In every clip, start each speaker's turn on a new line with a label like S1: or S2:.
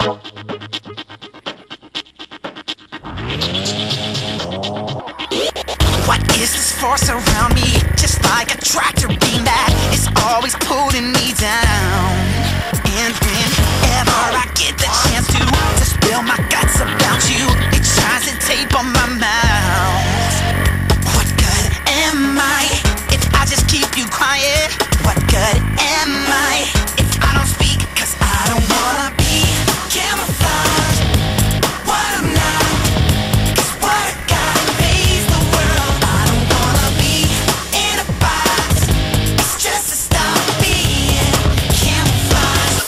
S1: What is this force around me? Just like a tractor beam that is always pulling me down. And whenever I get the chance to spill my guts about you, it tries to tape on my mouth. What good am I if I just keep you quiet? What good am I if I don't speak? 'Cause I don't wanna be camouflaged. What I'm not is what I got pays the world. I don't wanna be in a box. It's just to stop being camouflaged.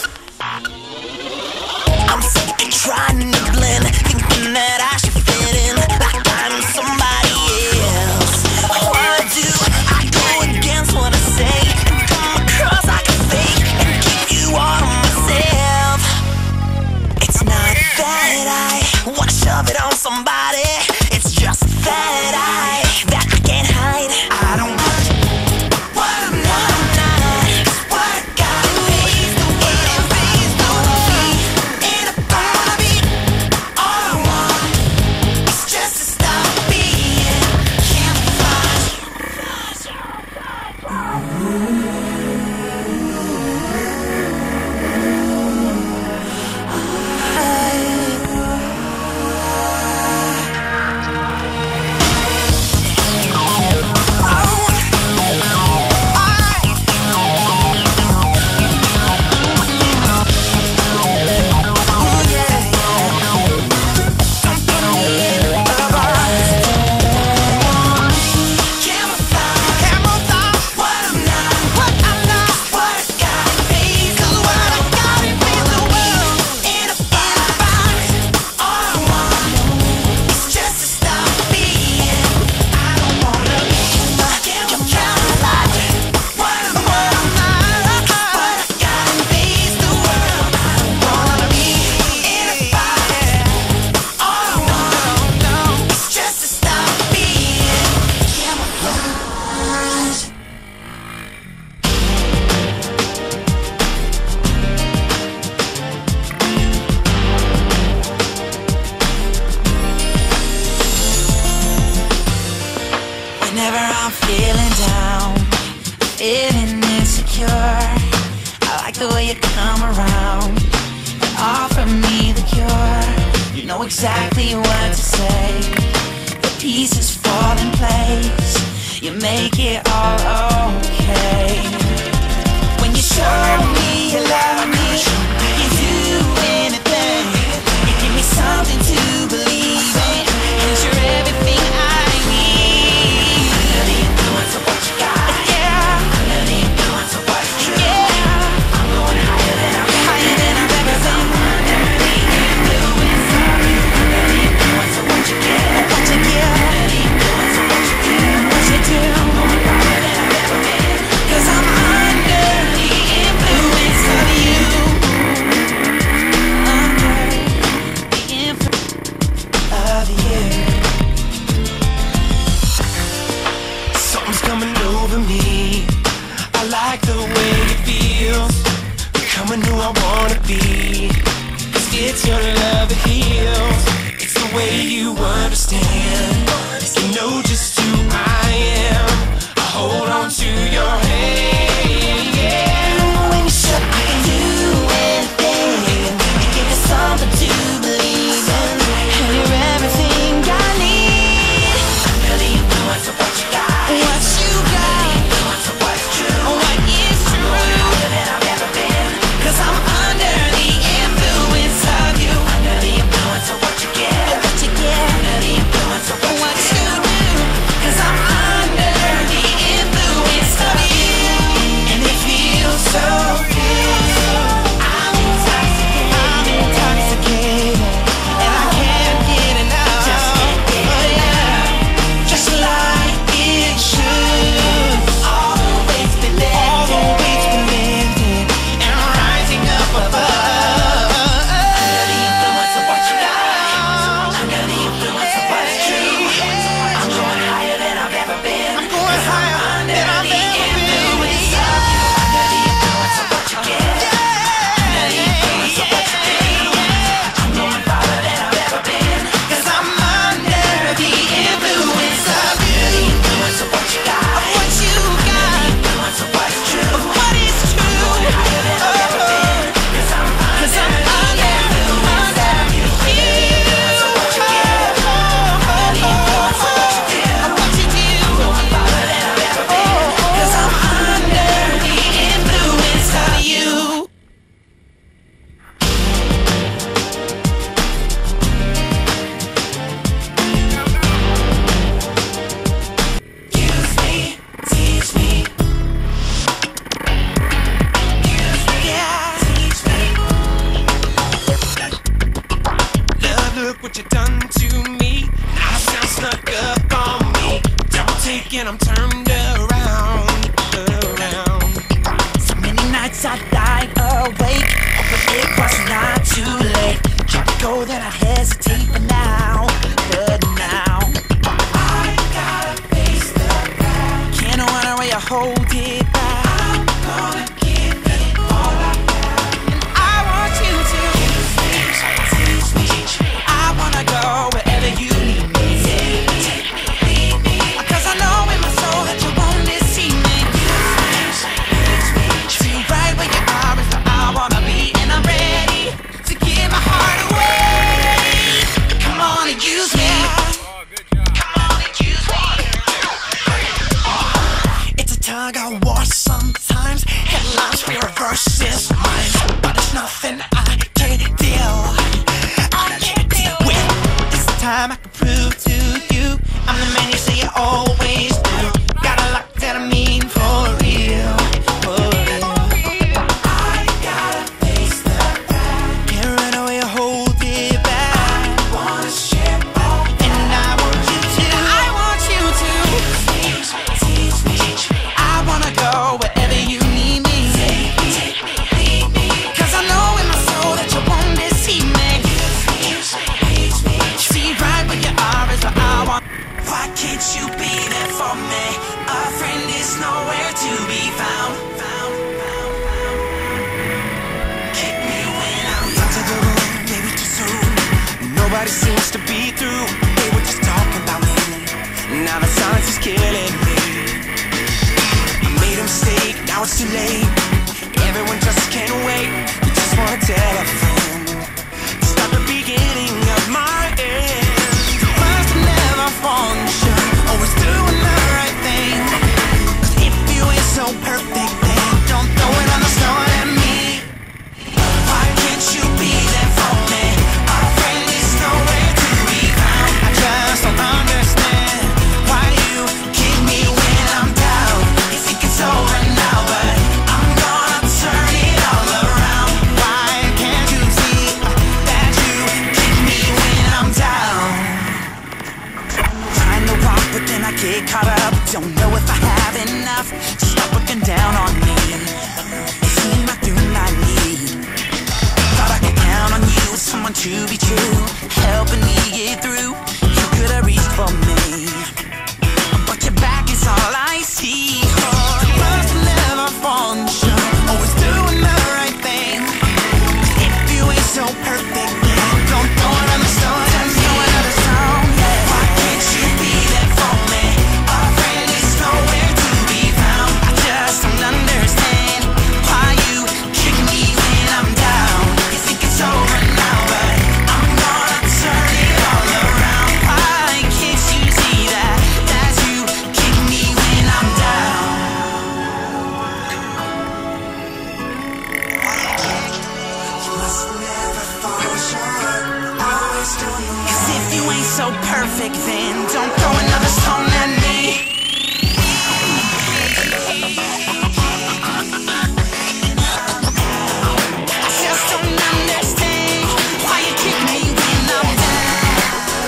S1: I'm sick and trying to blend, thinking that I should fit in like I'm somebody else. What do I go against what I say and come across like a fake and keep you all to myself? It's not that I wanna shove it on somebody, it's just that I can't hide. I don't want what I'm not, it's what I got pays the world. I don't wanna be in a body. All I want is just to stop being camouflaged. Whenever I'm feeling down, feeling insecure, I like the way you come around and offer me the cure. You know exactly what to say, the pieces fall in place, you make it all okay. When you show me you love me, you do anything, you give me something to believe in, 'cause you're everything I need. Under the influence of what you got, yeah. Under the influence of what's true, yeah. I'm going higher than I've ever been. Under the influence of you, under the influence of what you get, what you give, under the influence of what you do, what you do. I'm going higher than I've ever been, 'cause I'm under the influence of you. Under the influence of you.
S2: Something's coming over me. I like the way it feels, becoming who I wanna be. 'Cause it's your love that heals, it's the way you understand. You know just who I am, I hold on to your hand, yeah.
S1: When you said I can do anything, you give me something to believe in, and you're everything I need.
S2: Under the influence of what you got,
S1: What you got,
S2: under the influence of what's true,
S1: what is true,
S2: higher than I've ever been.
S1: 'cause I'm under the influence of you.
S2: Under the influence of what you get,
S1: What you get,
S2: under the influence of what
S1: what
S2: you
S1: you
S2: do.
S1: do.
S2: look what you done to me. Now the sound snuck up on me. Double take and I'm turned around.
S1: So many nights I lied awake, but it was not too late. Tried to go, then I hesitate, but now I gotta face the fact. Can't run away or hold it back. I'm gonna give it all I have, and I want you to teach me. I wanna go wherever you need me. Take me, 'cause I know in my soul that you won't deceive me. See right where you are is where I wanna be, and I'm ready to give my heart away. Come on and use me. Tug of war sometimes, headlines we reverse this mind, but it's nothing I can't deal. I can't deal with. This time I can prove to you I'm the man you say you always do. Got a lot that I mean for real, for real. I gotta face the fact. Can't run away or hold it back. I wanna share all, and I want you to. I want you to. Teach me. I wanna go wherever you need me. Take me, 'cause I know in my soul that you won't deceive me. See right where you are is where I want. Why can't you be there for me? A friend is nowhere to be found. Kick me when I'm into the room, maybe too soon. Nobody seems to be through. They were just talking about me. Now the silence is killing me. Made a mistake, now it's too late. Everyone just can't wait. You just want a telephone to start the beginning of my end. First I never fallen short, always doing the right thing. 'Cause if you ain't so perfect, then don't throw it on the stone at me. Why can't you be there for me? Our friend is nowhere to be found. I just don't understand why you kick me when I'm down. You think it's over now, but I'm gonna turn it all around. Why can't you see that you kick me when I'm down? Trying to walk, but then I get caught up. Don't know if I have enough, so stop looking down on me. You seem like you I need. Thought I could count on you, someone to be true, helping me get through. You could have reached for me, but your back is all I see. Must never fallen short, always doing the right thing. If you ain't so perfect, then don't throw it on the stone. Throw another song. Why can't you be there for me? A friend is nowhere to be found. I just don't understand why you kick me when I'm down. You think it's over now, but I'm gonna turn it all around. Why can't you see that you kick me when I'm down? You must never fall short, always doing the right. 'Cause if you ain't so perfect, then don't throw another stone at me. I just don't understand why you kick me when I'm down.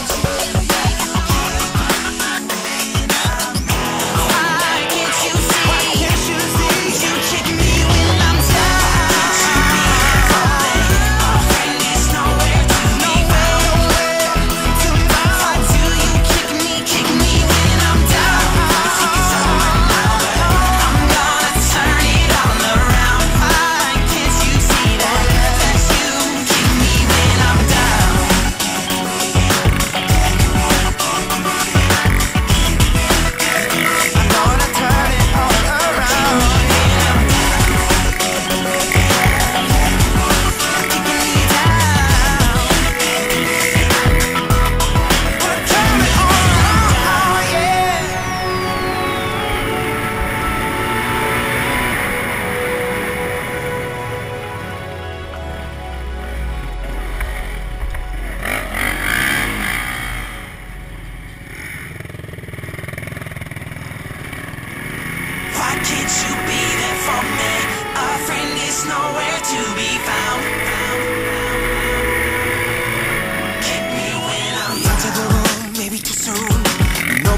S1: Why can't you see? You kick me when I'm down. Our friend is nowhere to be found. Why do you kick me when I'm down?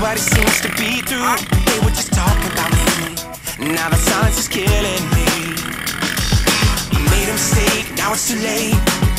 S2: nobody seems to be through. They were just talking about me. Now the silence is killing me. I made a mistake, now it's too late.